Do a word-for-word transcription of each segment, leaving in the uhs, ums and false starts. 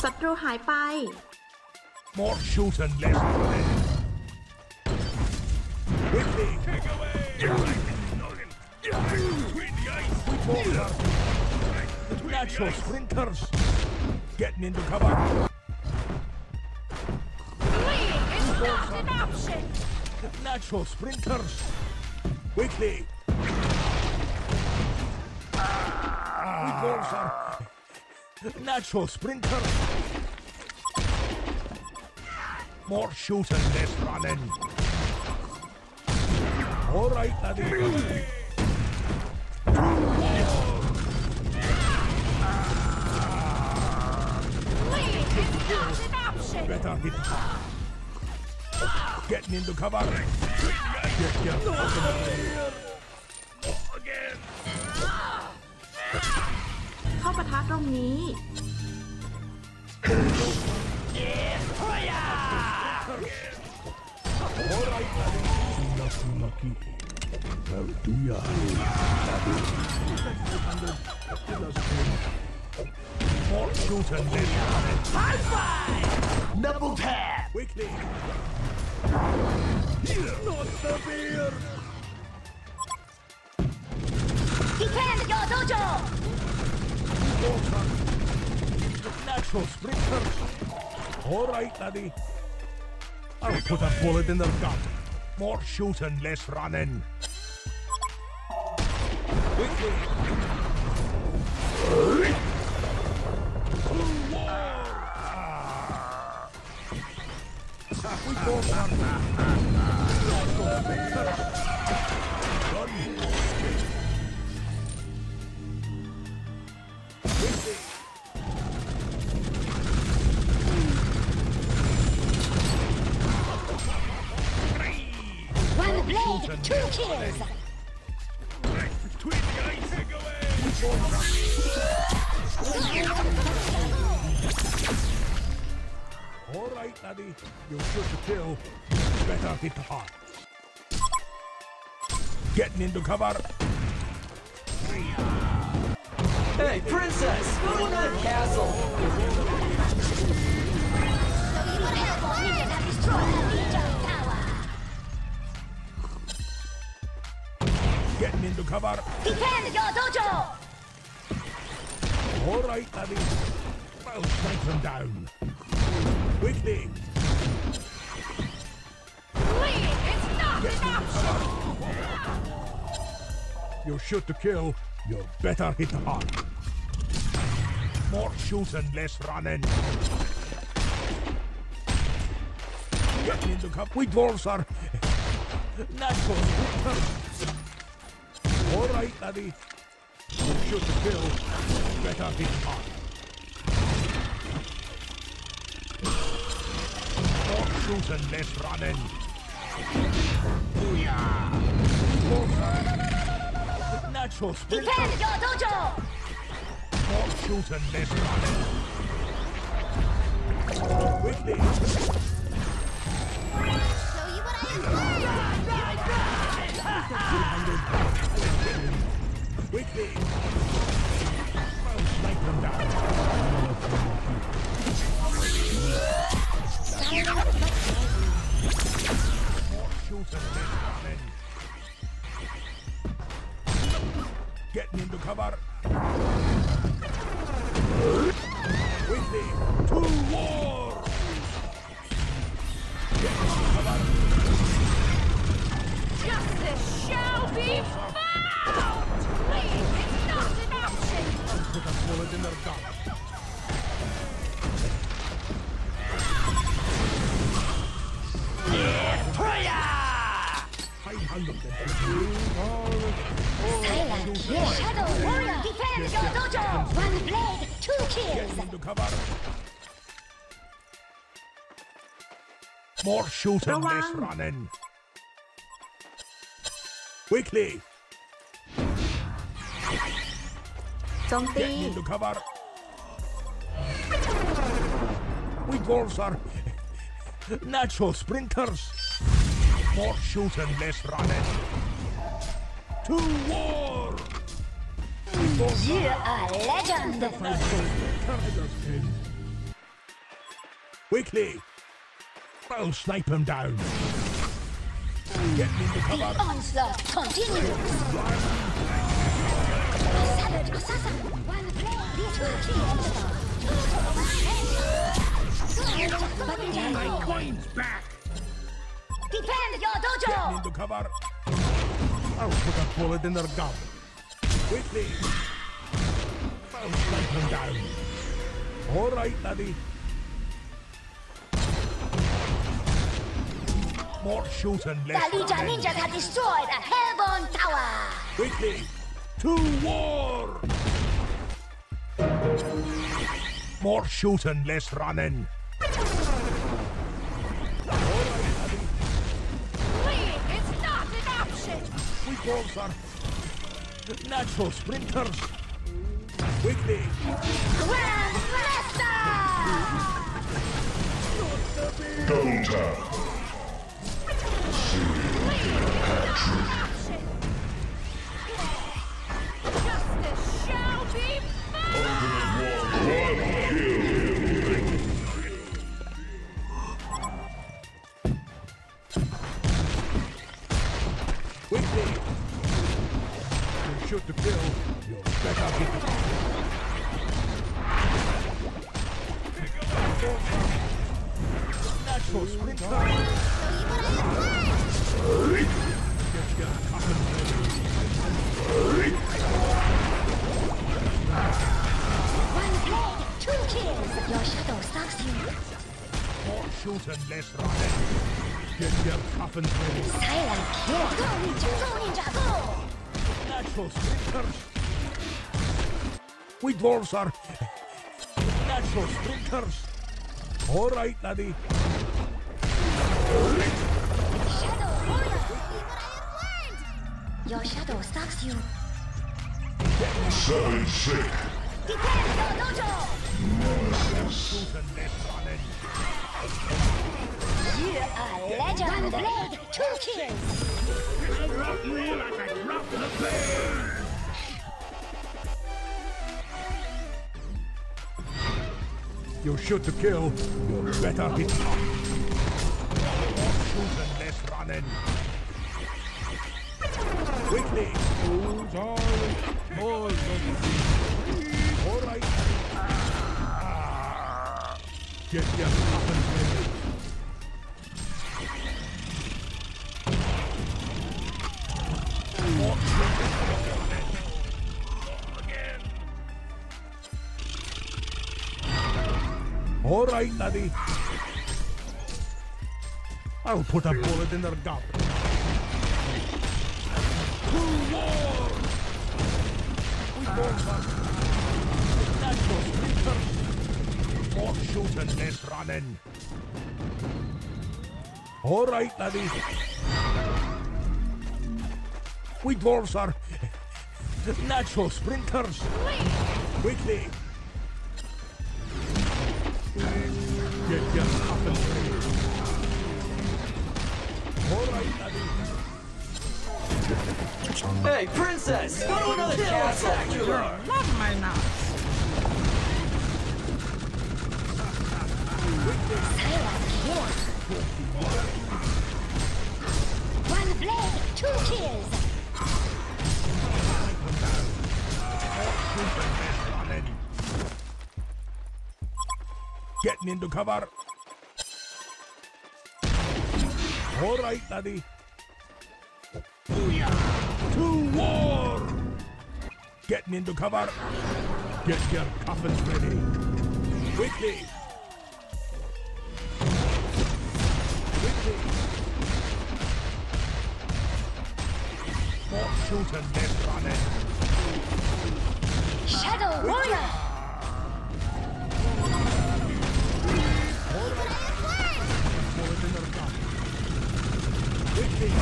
ศัตรูหายไป More shooting, less running. Quickly, take away. Natural sprinters. Getting into cover. Fleeing is not an option. Natural sprinters. Quickly. We balls are natural sprinters. More shooting, less running. All right, laddie. Fleeing is not an option. Better hit. Getting into cover. Get your again. เข้าปะทะตรงนี้ All right, laddie. Lucky, lucky. Well, do ya? More shooting, less running. High five! Double tap! Quickly. Not the beer. Defend your dojo. Natural sprinters. All right, laddie. I'll put a bullet in their gut. More shooting, less running. Quickly. We go for Run. Quickly. One blade, two kills. Between the eyes, take away. All right, laddie. You're sure to kill. Better hit hard. Getting into cover. Hey, princess! Go to the castle! Getting into cover. Defend your dojo. All right, laddie. I'll strike them down. Quickly. Fleeing is not Get an into option. cover. You're sure to kill. You better hit hard. More shooting, less running. Getting into cover. We dwarves are natural. All right, laddie. You're sure to kill. Better hit hard. More shooting, less running. Booyah! Natural sprint. Defend your dojo. More shooting, less running. Quickly. Show you what I Quickly. I'll snipe them down. More shooting, less running. Getting into cover. Quickly. To war. Getting into cover. Justice shall be found. Fleeing is not an option. Put a bullet in their gut. I handled them. Silent Shadow Warrior. Defend your dojo. One blade, two kills. Getting into cover. More shooting, Go less on. running. Quickly. โจมตี Getting into cover. We dwarves are natural sprinters. More shooting, less running. To war. We dwarves You are legend. are Quickly! I'll snipe him down. Get me to The cover. onslaught continues. Savage assassin. One play. This will kill My coin's back. Defend your Get me dojo. to cover. I'll put a bullet in their gun. Quickly! I'll snipe him down. All right, laddie. More shooting, The less Legion running. ninjas have destroyed a Hellborn tower. Quickly! To war! More shooting, less running. Fleeing is not an option. We go, sir. Natural sprinters. Quickly! Grand Blaster! Double tap. Justice shall be found! One kill. Quickly! You shoot to kill. You better hit. Natural sprinter. Get your coffin ready. One blade, two kills. Your shadow stalks you. More shooting, less running. Get your coffins ready. Silent kill. Go ninja, go ninja, go! Natural sprinters. We dwarves are natural sprinters. All right, laddie. Shadow warrior. Your shadow stalks you. Seven sick. Defend your dojo! Shooting, less running. You are legend. One blade, two kills. You shoot to kill. You better hit. More shooting, less running. Quickly. Who's all all All right. Ah. Get your coffins ready. More shooting. Again. All right, laddie. I'll put a bullet in their gut. To war! We go back. Natural sprinters. More shooting, less running. All right, laddie. We dwarves are natural sprinters. Quickly. Get your coffins ready. All right, laddie. Hey, princess! Go to another castle! Love my nuts. Silent kill. One blade, two kills. Getting into cover. All right, laddie. To war! Getting into cover. Get your coffins ready. Quickly. Quickly. More shooting, less running. Shadow warrior. Bullet in their gun. Quickly.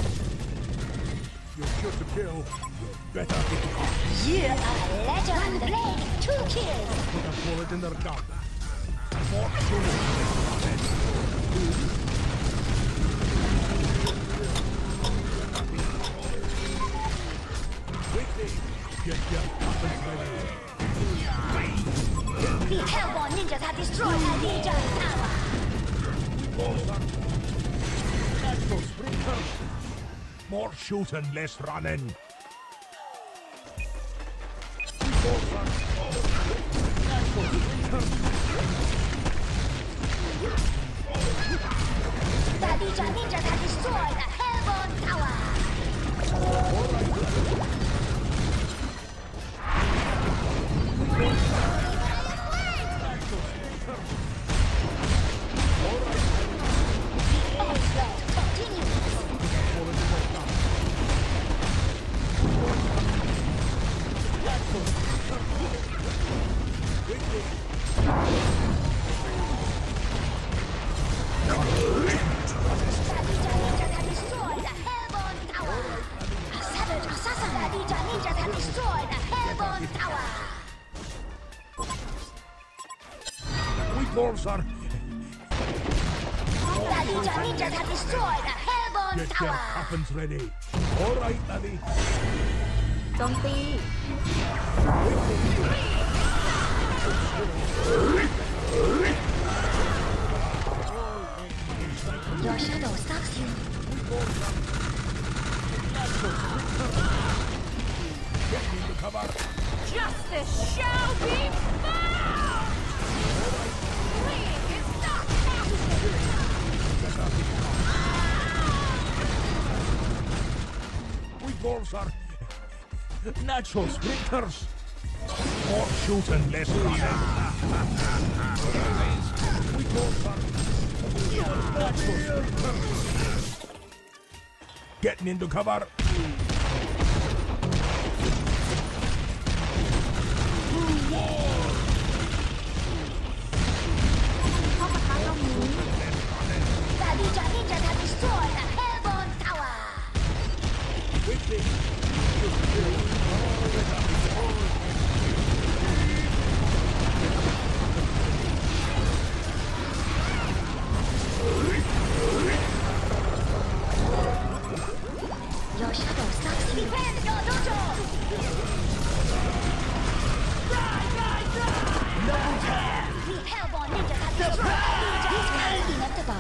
You shoot to kill. You better hit it off. You are legend. One blade, two kills. Put a bullet in their gun. More shooting. Quickly. Get your coffins ready. The Hellborn ninjas have destroyed a Legion tower. Natural sprinters. More shooting, less running. The Legion Ninjas have destroyed the Hellborn Tower! The onslaught continues! Dwarves are... The Legion Ninjas have destroyed the Hellborn Get your Tower! weapons ready. All right, laddie. โจมตี Your shadow stalks you. Cover. Justice shall be found! Fleeing is not possible! We dwarves are... natural sprinters. More shooting, less running. We dwarves are... natural sprinters. Getting into cover. The Legion Ninjas have destroyed the Hellborn Tower! Your shadow stalks you. Defend your dojo! The Hellborn Ninjas have destroyed the Legion! This guy is inevitable.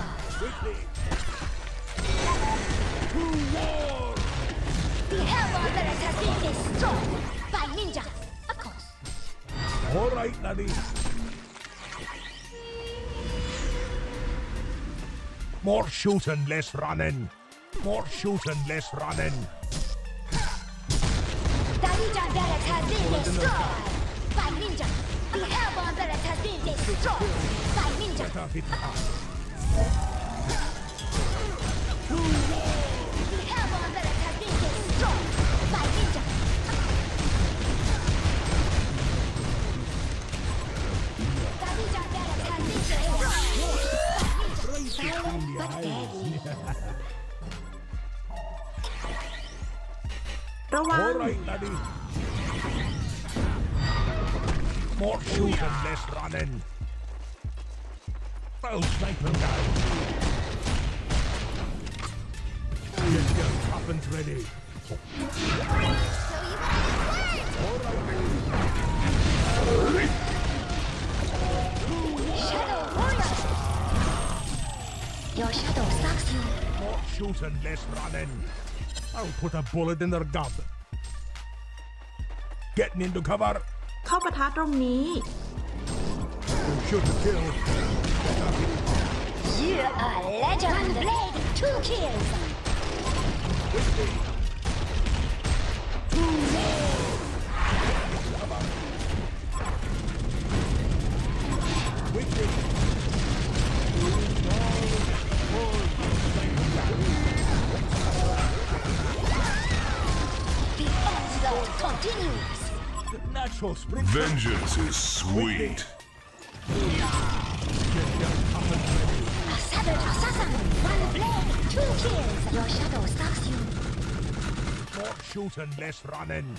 The Hellborn Barracks has been destroyed by ninjas, of course. All right, laddie. More shooting, less running. More shooting, less running. The Legion Barracks has been destroyed by ninjas. The Hellborn Barracks has been destroyed by ninjas. Get off it. The Hellborn Barracks has been destroyed by ninjas. The Legion Barracks has been destroyed by ninjas. Silent but deadly. ระวัง All right, laddie. More shooting, less running. I'll snipe him down. Get your weapons ready. Shadow Warrior! Your shadow stalks you. More shooting, less running. I'll put a bullet in their gob. Getting into cover. เข้าปะทะตรงนี้ Shoot to kill. You're a legend! One blade, two kills! The onslaught continues! Natural spring. Vengeance is sweet. A savage assassin! One blade, two kills! Your shadow stalks you. More shooting, less running.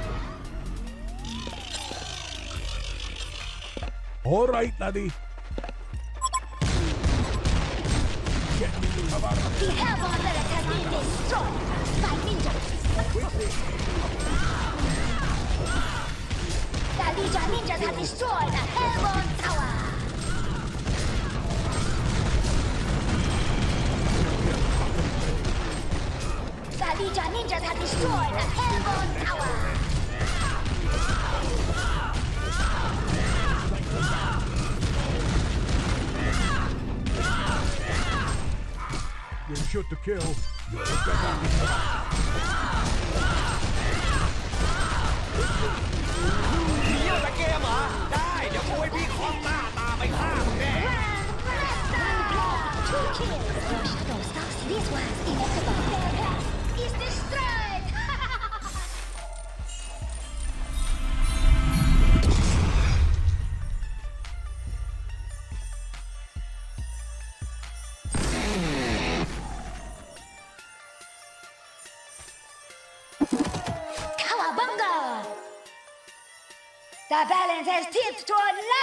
All right, laddie. Get into cover. The Hellborn Barracks has been destroyed by ninjas! The Legion Ninjas have destroyed the Hellborn Tower! Rangers have destroyed the Hellborn Tower. You shoot to kill. You're a better. มีเยอะละเกมเหรอ ได้ เดี๋ยวกูให้พี่ของหน้าตาไปฆ่ามึงแน่ Two kills. Your shadow stalks these ones inevitable. Their path is destroyed. Cowabunga! The balance has tipped toward